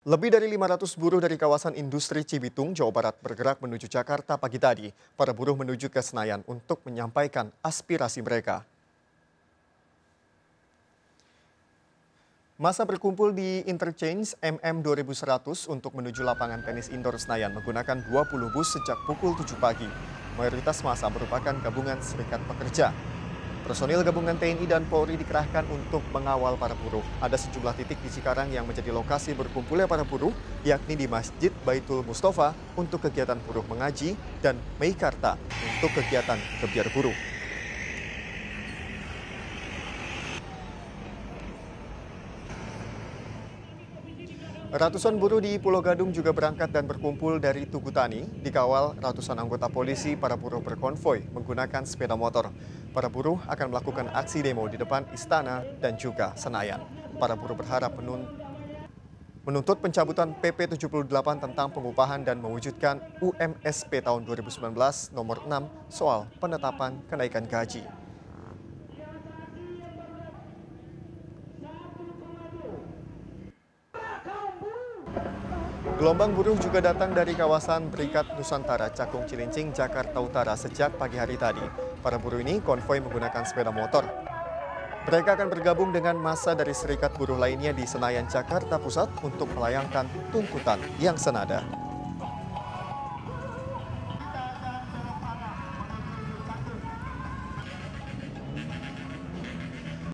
Lebih dari 500 buruh dari kawasan industri Cibitung, Jawa Barat bergerak menuju Jakarta pagi tadi. Para buruh menuju ke Senayan untuk menyampaikan aspirasi mereka. Masa berkumpul di Interchange MM 2100 untuk menuju lapangan tenis indoor Senayan menggunakan 20 bus sejak pukul 7 pagi. Mayoritas masa merupakan gabungan serikat pekerja. Personil gabungan TNI dan Polri dikerahkan untuk mengawal para buruh. Ada sejumlah titik di Cikarang yang menjadi lokasi berkumpulnya para buruh, yakni di Masjid Baitul Mustofa untuk kegiatan buruh mengaji dan Meikarta untuk kegiatan gebyar buruh. Ratusan buruh di Pulau Gadung juga berangkat dan berkumpul dari Tugu Tani. Dikawal ratusan anggota polisi, para buruh berkonvoi menggunakan sepeda motor. Para buruh akan melakukan aksi demo di depan Istana dan juga Senayan. Para buruh berharap menuntut pencabutan PP 78 tentang pengupahan dan mewujudkan UMSP tahun 2019 nomor 6 soal penetapan kenaikan gaji. Gelombang buruh juga datang dari kawasan Berikat Nusantara, Cakung Cilincing, Jakarta Utara sejak pagi hari tadi. Para buruh ini konvoi menggunakan sepeda motor. Mereka akan bergabung dengan massa dari serikat buruh lainnya di Senayan, Jakarta Pusat untuk melayangkan tuntutan yang senada.